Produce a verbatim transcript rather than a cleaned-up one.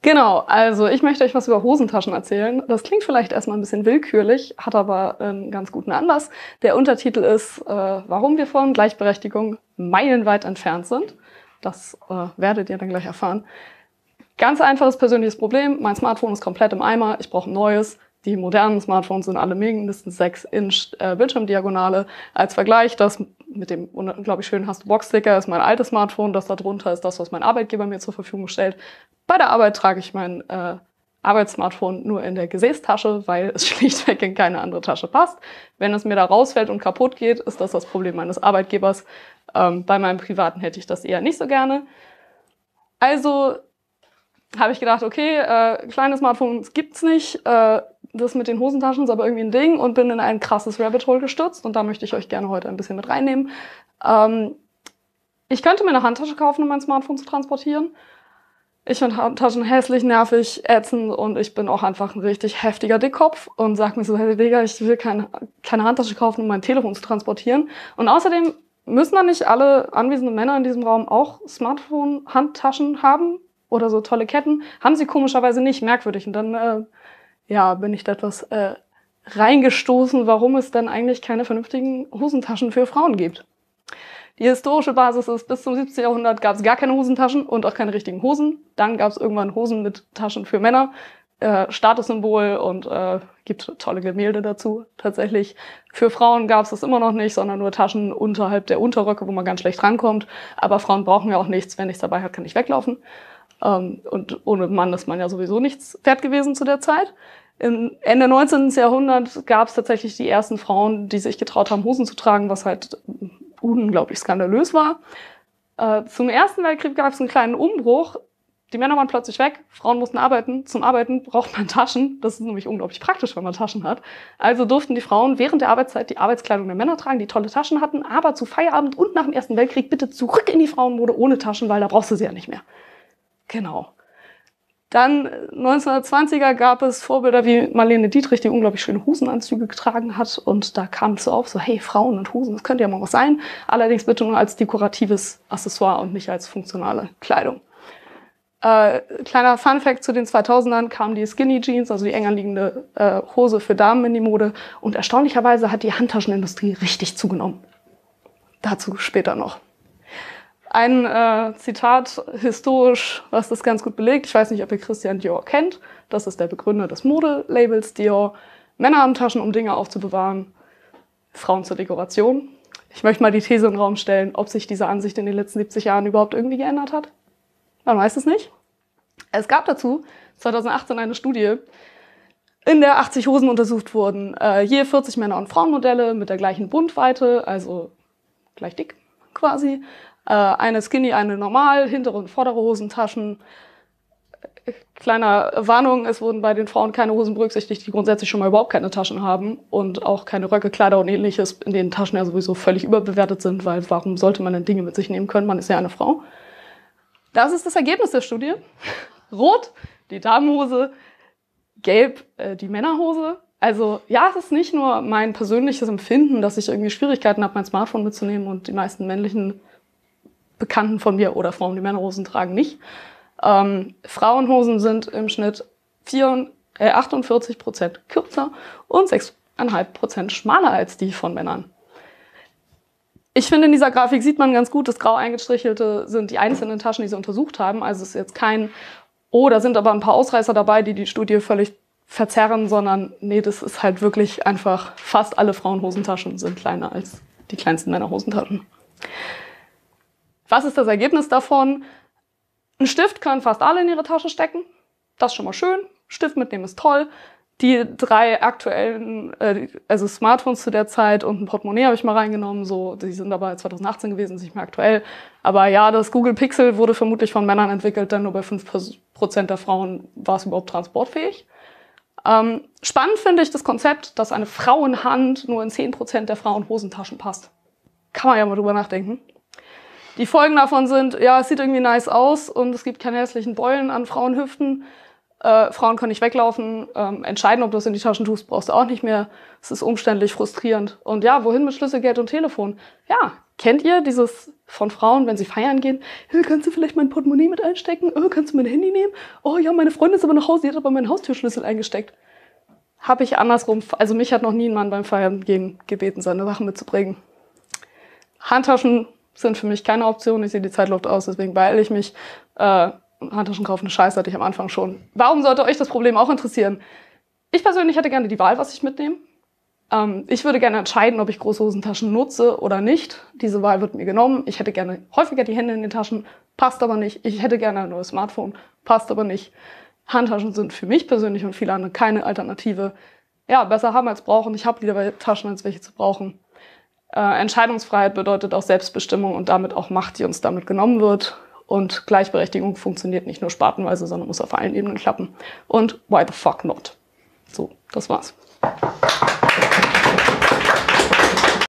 Genau, also ich möchte euch was über Hosentaschen erzählen. Das klingt vielleicht erstmal ein bisschen willkürlich, hat aber einen ganz guten Anlass. Der Untertitel ist, äh, warum wir von Gleichberechtigung meilenweit entfernt sind. Das äh, werdet ihr dann gleich erfahren. Ganz einfaches persönliches Problem. Mein Smartphone ist komplett im Eimer. Ich brauche ein neues. Die modernen Smartphones sind alle mindestens sechs Inch äh, Bildschirmdiagonale. Als Vergleich, das mit dem unglaublich schönen Hast du Box-Sticker ist mein altes Smartphone. Das da drunter ist das, was mein Arbeitgeber mir zur Verfügung stellt. Bei der Arbeit trage ich mein äh, Arbeitssmartphone nur in der Gesäßtasche, weil es schlichtweg in keine andere Tasche passt. Wenn es mir da rausfällt und kaputt geht, ist das das Problem meines Arbeitgebers. Ähm, bei meinem Privaten hätte ich das eher nicht so gerne. Also habe ich gedacht, okay, äh, kleine Smartphones gibt's nicht. Äh, das mit den Hosentaschen ist aber irgendwie ein Ding und bin in ein krasses Rabbit Hole gestürzt. Und da möchte ich euch gerne heute ein bisschen mit reinnehmen. Ähm, ich könnte mir eine Handtasche kaufen, um mein Smartphone zu transportieren. Ich finde Handtaschen hässlich, nervig, ätzend und ich bin auch einfach ein richtig heftiger Dickkopf und sag mir so, hey Digga, ich will keine, keine Handtasche kaufen, um mein Telefon zu transportieren. Und außerdem müssen dann nicht alle anwesenden Männer in diesem Raum auch Smartphone-Handtaschen haben oder so tolle Ketten. Haben sie komischerweise nicht, merkwürdig. Und dann äh, ja, bin ich da etwas äh, reingestoßen, warum es dann eigentlich keine vernünftigen Hosentaschen für Frauen gibt. Die historische Basis ist, bis zum siebzehnten Jahrhundert gab es gar keine Hosentaschen und auch keine richtigen Hosen. Dann gab es irgendwann Hosen mit Taschen für Männer, äh, Statussymbol und äh, gibt tolle Gemälde dazu. Tatsächlich für Frauen gab es das immer noch nicht, sondern nur Taschen unterhalb der Unterröcke, wo man ganz schlecht rankommt. Aber Frauen brauchen ja auch nichts. Wenn nichts dabei hat, kann ich weglaufen. Ähm, und ohne Mann ist man ja sowieso nichts wert gewesen zu der Zeit. Im Ende neunzehnten Jahrhundert gab es tatsächlich die ersten Frauen, die sich getraut haben, Hosen zu tragen, was halt unglaublich skandalös war. Äh, zum Ersten Weltkrieg gab es einen kleinen Umbruch. Die Männer waren plötzlich weg, Frauen mussten arbeiten. Zum Arbeiten braucht man Taschen. Das ist nämlich unglaublich praktisch, wenn man Taschen hat. Also durften die Frauen während der Arbeitszeit die Arbeitskleidung der Männer tragen, die tolle Taschen hatten, aber zu Feierabend und nach dem Ersten Weltkrieg bitte zurück in die Frauenmode ohne Taschen, weil da brauchst du sie ja nicht mehr. Genau. Dann neunzehnhundertzwanziger gab es Vorbilder wie Marlene Dietrich, die unglaublich schöne Hosenanzüge getragen hat. Und da kam es so auf, so hey, Frauen und Hosen, das könnte ja mal was sein. Allerdings bitte nur als dekoratives Accessoire und nicht als funktionale Kleidung. Äh, kleiner Funfact zu den zweitausendern kamen die Skinny Jeans, also die eng anliegende äh, Hose für Damen in die Mode. Und erstaunlicherweise hat die Handtaschenindustrie richtig zugenommen. Dazu später noch. Ein äh, Zitat historisch, was das ganz gut belegt. Ich weiß nicht, ob ihr Christian Dior kennt. Das ist der Begründer des Modelabels Dior. Männer haben Taschen, um Dinge aufzubewahren. Frauen zur Dekoration. Ich möchte mal die These in den Raum stellen, ob sich diese Ansicht in den letzten siebzig Jahren überhaupt irgendwie geändert hat. Man weiß es nicht. Es gab dazu zweitausendachtzehn eine Studie, in der achtzig Hosen untersucht wurden. Äh, je vierzig Männer- und Frauenmodelle mit der gleichen Bundweite, also gleich dick quasi. Eine Skinny, eine normal, hintere und vordere Hosentaschen. Kleiner Warnung, es wurden bei den Frauen keine Hosen berücksichtigt, die grundsätzlich schon mal überhaupt keine Taschen haben und auch keine Röcke, Kleider und ähnliches, in denen Taschen ja sowieso völlig überbewertet sind, weil warum sollte man denn Dinge mit sich nehmen können? Man ist ja eine Frau. Das ist das Ergebnis der Studie. Rot, die Damenhose, gelb, äh, die Männerhose. Also ja, es ist nicht nur mein persönliches Empfinden, dass ich irgendwie Schwierigkeiten habe, mein Smartphone mitzunehmen und die meisten männlichen Bekannten von mir oder Frauen, die Männerhosen tragen, nicht. Ähm, Frauenhosen sind im Schnitt vier, äh, achtundvierzig Prozent kürzer und sechs Komma fünf Prozent schmaler als die von Männern. Ich finde, in dieser Grafik sieht man ganz gut, das grau eingestrichelte sind die einzelnen Taschen, die sie untersucht haben. Also es ist jetzt kein, oh, da sind aber ein paar Ausreißer dabei, die die Studie völlig verzerren, sondern nee, das ist halt wirklich einfach, fast alle Frauenhosentaschen sind kleiner als die kleinsten Männerhosentaschen. Was ist das Ergebnis davon? Ein Stift können fast alle in ihre Tasche stecken. Das ist schon mal schön. Stift mitnehmen ist toll. Die drei aktuellen, äh, also Smartphones zu der Zeit und ein Portemonnaie habe ich mal reingenommen. So, die sind aber zweitausendachtzehn gewesen, nicht mehr aktuell. Aber ja, das Google Pixel wurde vermutlich von Männern entwickelt, denn nur bei fünf Prozent der Frauen war es überhaupt transportfähig. Ähm, spannend finde ich das Konzept, dass eine Frauenhand nur in zehn Prozent der Frauenhosentaschen passt. Kann man ja mal drüber nachdenken. Die Folgen davon sind, ja, es sieht irgendwie nice aus und es gibt keine hässlichen Beulen an Frauenhüften. Äh, Frauen können nicht weglaufen, ähm, entscheiden, ob du es in die Taschen tust, brauchst du auch nicht mehr. Es ist umständlich, frustrierend. Und ja, wohin mit Schlüssel, Geld und Telefon? Ja, Kennt ihr dieses von Frauen, wenn sie feiern gehen? Hey, kannst du vielleicht mein Portemonnaie mit einstecken? Oh, kannst du mein Handy nehmen? Oh ja, meine Freundin ist aber nach Hause, die hat aber meinen Haustürschlüssel eingesteckt. Habe ich andersrum, also mich hat noch nie ein Mann beim Feiern gehen gebeten, seine Sachen mitzubringen. Handtaschen sind für mich keine Option, ich sehe die Zeit läuft aus, deswegen beeile ich mich. Äh, Handtaschen kaufen, eine Scheiße hatte ich am Anfang schon. Warum sollte euch das Problem auch interessieren? Ich persönlich hätte gerne die Wahl, was ich mitnehme. Ähm, ich würde gerne entscheiden, ob ich große Hosentaschen nutze oder nicht. Diese Wahl wird mir genommen. Ich hätte gerne häufiger die Hände in den Taschen, passt aber nicht. Ich hätte gerne ein neues Smartphone, passt aber nicht. Handtaschen sind für mich persönlich und viele andere keine Alternative. Ja, besser haben als brauchen. Ich habe lieber Taschen, als welche zu brauchen. Äh, Entscheidungsfreiheit bedeutet auch Selbstbestimmung und damit auch Macht, die uns damit genommen wird. Und Gleichberechtigung funktioniert nicht nur spartenweise, sondern muss auf allen Ebenen klappen. Und why the fuck not? So, das war's.